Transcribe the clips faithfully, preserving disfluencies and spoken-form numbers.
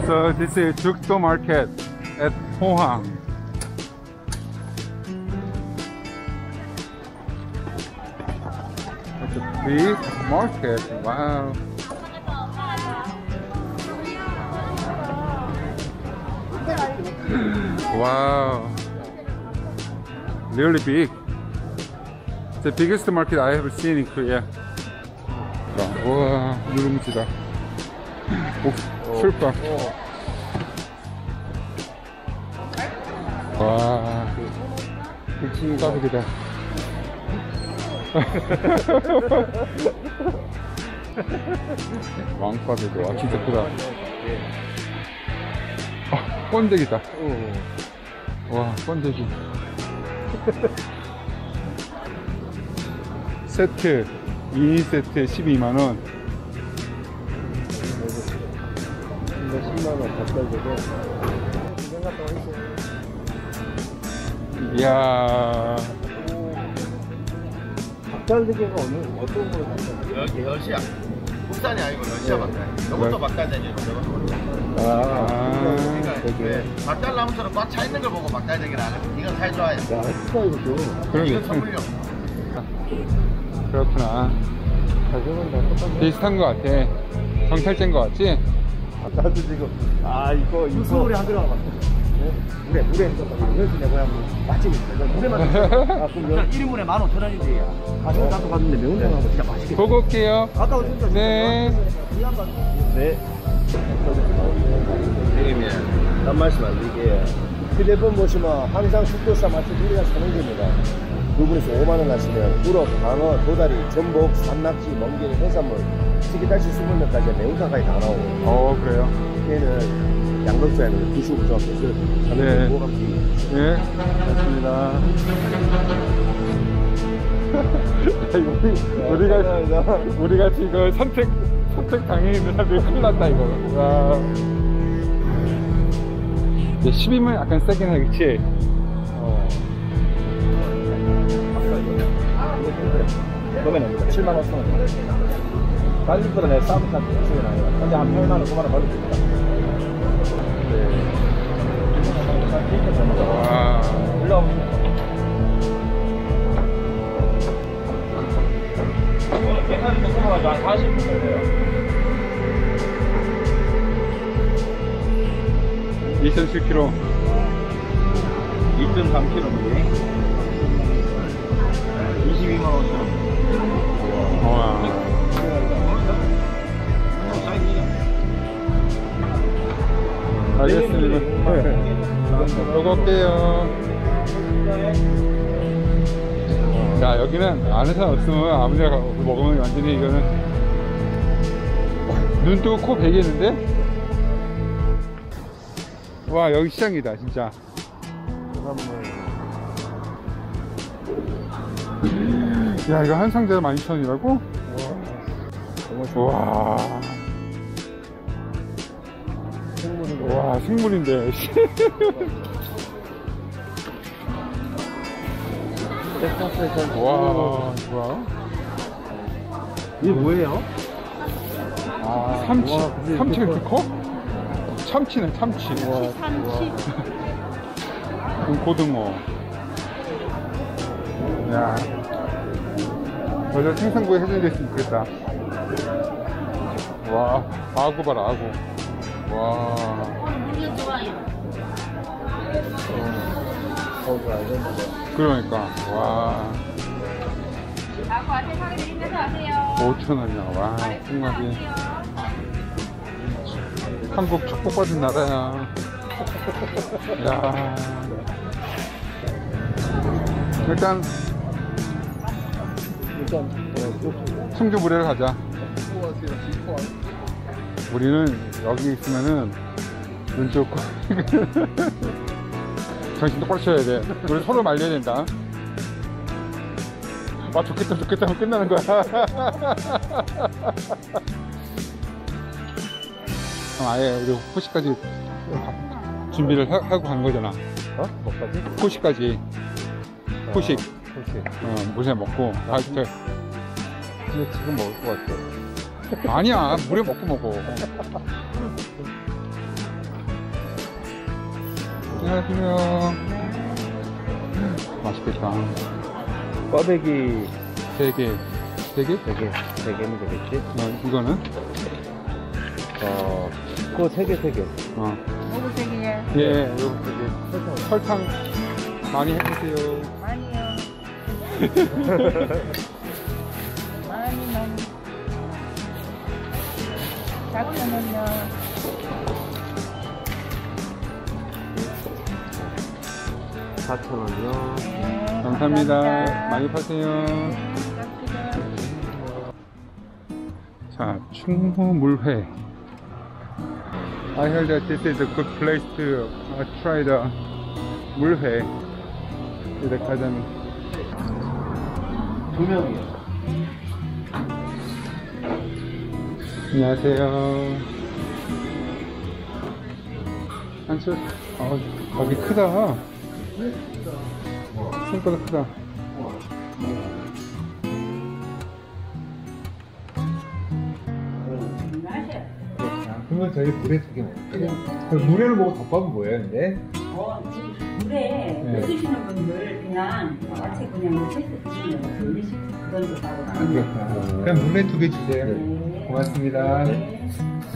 So this is Jukdo Market at Pohang. It's a big market. Wow. Wow. Really big. It's the biggest market I have seen in Korea. 와, 누룽지다. 오, 술빵. 와, 까득이다. 왕밥이도, 와, 진짜 크다. 아, 번데기다. 와, 번데기. 세트, 이 인 세트 십이만 원. 십만 원 가까이 되고. 이야. 닭갈비가 오늘 어떤 걸 하셨어요? 여기 러시아. 국산이 아니고 러시아 박달. 이것도 박달대기로 아, 그러니까 되게. 박달 나무처럼 꽉 차 있는 걸 보고 박달대기를 안 하고 이건 살 좋아해. 야, 스타일이죠. 이건 선물용. 그렇구나. 가격은 다 똑같네. 비슷한 거 같아. 정찰제인 거 같지? 나도 지금, 아, 이거, 이거. 서울에 한 들어가 봤어. 물에, 물에 있었다고. 여기 내 고향 맛집인데. 물에만 있었어. 아, 그럼 일 인분에 만 오천 원인데. 가격 나도 갔는데 매운탕하고 진짜 맛있겠다. 보고 올게요. 갔다 오신다. 네. 네. 선생님이 한 말씀 안 드릴게요. 휴대폰 보시면 항상 숙도사 맛집 우리가 사는 겁니다. 두 분이서 오만 원 하시면 우럭, 방어, 도다리, 전복, 산낙지, 멍게리, 해산물 특히 다시 스무 명까지 매운탕까지 다 나오고. 어, 그래요? 얘는 양덕수에는 두시고 중학교에서 네. 보감기. 네, 맞습니다. 우리, 우리가, 우리가 지금 선택, 선택 당했는 사람들이 큰일 났다, 이거. 와. 이제 십이면 약간 세긴 해, 그치? 어. 그러면 칠만 오천 원. 다른 집보다 내 싸움 한 주는 아니야. 현재 한 팔만 원, 구만 원 벌을 수 있다. 와. 올라오면 계산이 조금만 한 사십 분 걸려요. 이 점 칠 킬로그램. 이 점 삼 킬로그램인데 이십이만 오천 원. 와. 알겠습니다. 보고 올게요. 야, 여기는 아는 사람 없으면 아무 데나 가서 먹으면 완전히 이거는 눈 뜨고 코 베겠는데? 와, 여기 시장이다 진짜. 야, 이거 한 상자에 만 이천 원이라고? 와. 와, 생물인데. 와, 뭐야? 이게 뭐예요? 아, 참치. 와, 참치가 이렇게 커? 참치네, 참치. 참치. 그럼 고등어. 야. 맞아, 생선구이 해준 데 있으면 좋겠다. 와, 아구 봐라, 아구. 와. 이거 좋아요. 어, 저 알겠는데. 그러니까, 와. 아구 앞에 사게 드리면서 하세요. 오천 원이야, 와. 생각이. 한국 축복받은 나라야. 야. 일단, 일단, 어, 청주물회를 가자. 우리는 여기 있으면은 눈 좋고 정신 똑바로 쳐야 돼. 우리 서로 말려야 된다. 와, 좋겠다 좋겠다 하면 끝나는 거야. 그럼 아예 우리 호시까지 준비를 하, 하고 가는 거잖아. 어? 뭐까지? 호시까지. 후식. 후식. 어, 무쇠 먹고. 아, 저, 근데 지금 먹을 것 같아. 아니야, 물에 먹고 먹어. 안녕하세요. 맛있겠다. 꽈배기 세 개. 세 개? 세 개, 세 개면 되겠지? 어, 이거는? 어, 그거 세 개, 세 개. 어. 뭐고 되게 예, 요거 세 개. 설탕 많이 해주세요. 많이요. 많이 많이. 작으면요. 사천 원이요. 네, 감사합니다. 많이 파세요. 자, 충무물회. I heard that this is a good place to uh, try the 물회. 이렇게 하자면. 두 명이요. 안녕하세요. 한철, 어, 거기 크다. 생각보다 크다. 그러면 저희 물에 두 개 먹을게요. 그럼 물에를 먹고 덮밥은 뭐예요, 근데? 어, 물에 네. 드시는 분들 그냥 야채 그냥 채스 드시면 음식 그런 거 아, 따로 그렇구나. 그럼 물에 두 개 주세요. 네. 고맙습니다. 네.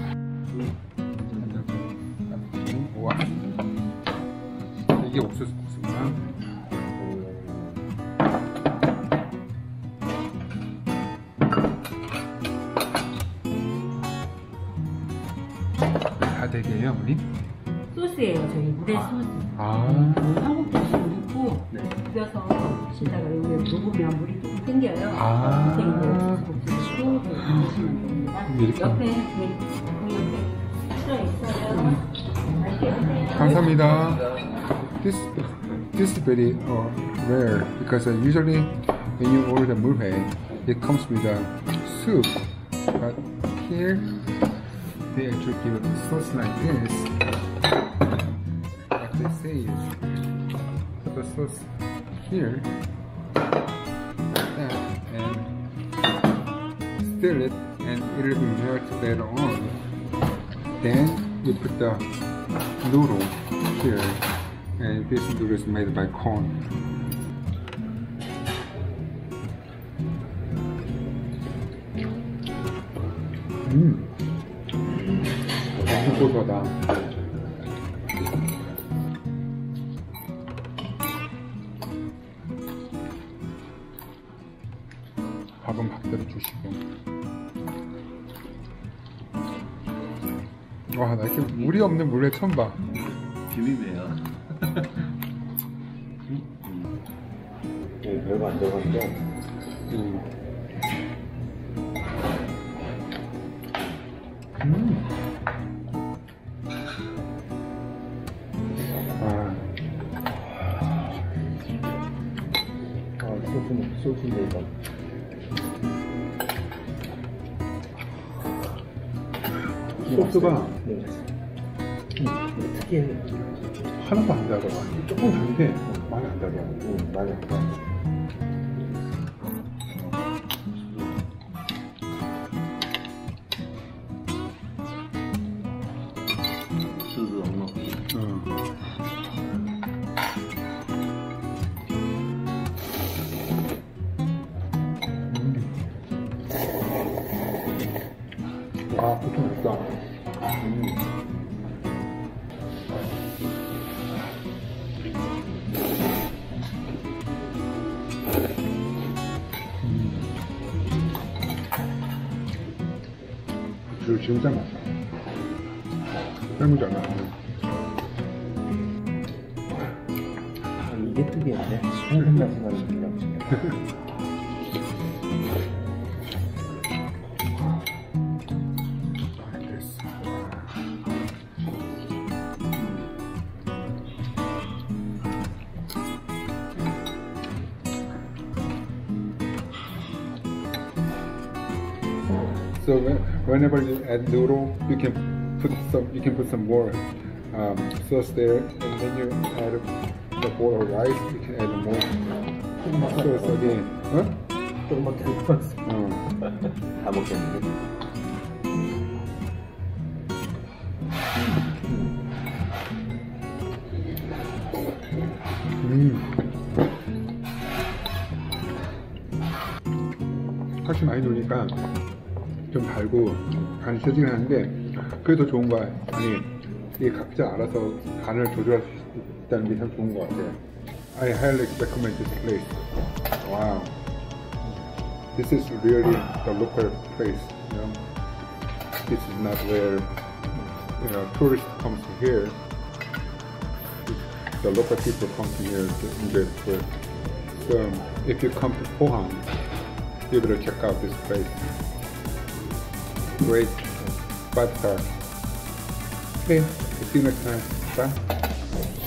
우와. 이게 옥수수 국수구나. 다 되게요, 어머니? 소스예요, 저희 물에 소스. 아. 한국 드시면 넣고 비벼서 드시다가 여기 녹으면 물이 조금 생겨요. 아. 그때 이제 국수 국 드시면 됩니다. 이렇게. 옆에 네, 그 옆에 틀어 있어요. 맛있게 드세요. 감사합니다. This this is very uh, rare because uh, usually when you order the 물회, it comes with a soup, but here they actually give it a sauce like this. What they say is put the sauce here, like that, and stir it, and it will be melted later on. Then you put the noodle here, and this noodle is made by corn. 음, 엄청 고소하다. 밥은 밥대로 주시고. 와, 나 이렇게 물이 없는 물회 처음 봐. 비빔이에요. 네, 별거 안 들어갔죠? 음. 음. 아, 아, 소스는, 소스인데, 이거. 소스가 네. 특이해. 하나도 안 달아. 조금 단데 많이 안 달아. 응, 많이 안 나. 소스 넉넉히. 응. 음. 와, 고추 맛있다. 음. 고추를 진짜 맛있어. 삶은 잘 나왔네. 아, 이게 특이하네. 순한 맛이 나는 그냥. So when- whenever you add noodle, you can put some. You can put some more um, sauce there, and then you add the bowl of rice. You can add more sauce again. Huh? 조금밖에 안 들어갔어. 어. 다 먹겠는데. 음. 같이 많이 넣으니까 좀 달고 간이 세지긴 하는데 그래도 좋은 거야. 아니 이게 각자 알아서 간을 조절할 수 있다는 게 참 좋은 것 같아요. I highly recommend this place. Wow, this is really the local place. You know, this is not where you know tourists come to here. The local people come to here to enjoy the food. So if you come to Pohang, you better check out this place. Great, five star. Okay, see you next time. Bye.